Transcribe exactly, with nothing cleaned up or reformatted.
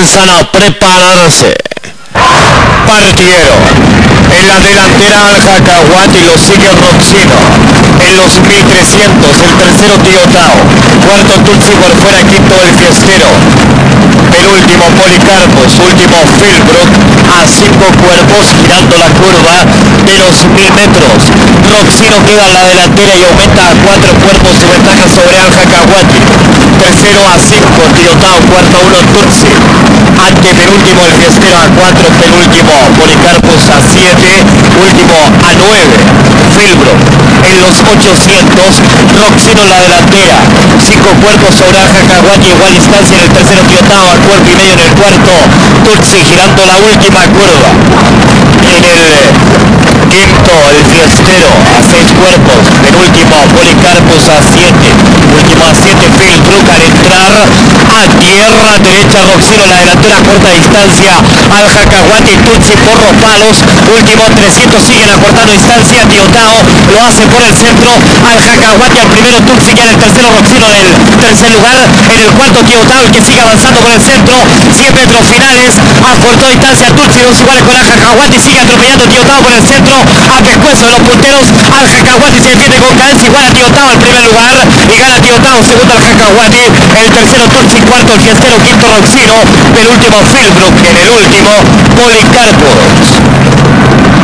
comienzan a prepararse. Partieron. En la delantera Al Cacahuate y lo sigue Roxino. En los mil trescientos el tercero Tiotao. Cuarto Tutsi por fuera, quinto el Fiestero. Penúltimo Policarpos, último Philbrook a cinco cuerpos girando la curva de los mil metros. Roxino queda en la delantera y aumenta a cuatro cuerpos su ventaja sobre Al Cacahuate. Tercero a cinco Tiotao, cuarto a uno Tutsi. Ante penúltimo el Fiestero a cuatro, penúltimo Policarpos a siete, último a nueve Philbrook. En los ochocientos Roxino en la delantera, cinco cuerpos sobre Al Cacahuate, igual distancia en el tercero Tiotao a cuerpo y medio en el cuarto Tutsi girando la última curva. En el quinto el Fiestero a seis cuerpos, penúltimo Policarpos a siete, último a siete Philbrook. Al entrar a tierra derecha Roxino en la delantera, corta distancia Al Cacahuate y Tutsi por los palos, último trescientos, siguen acortando distancia. Tiotao lo hace por el centro, Al Cacahuate al primero, Tutsi ya en el tercero, Roxino en el tercer lugar, en el cuarto Tiotao el que sigue avanzando por el centro, cien metros finales, acortó distancia Tutsi, dos iguales con Al Cacahuate y sigue atropellando Tiotao por el centro, a pescuezo de los punteros. Al Cacahuate se defiende con cadencia, igual a Tiotao al primer lugar y gana Tiotao, segundo Al Cacahuate, el tercero Tutsi, cuarto el Fiestero, quinto Roxino, penúltimo Philbrook, en el último Policarpos.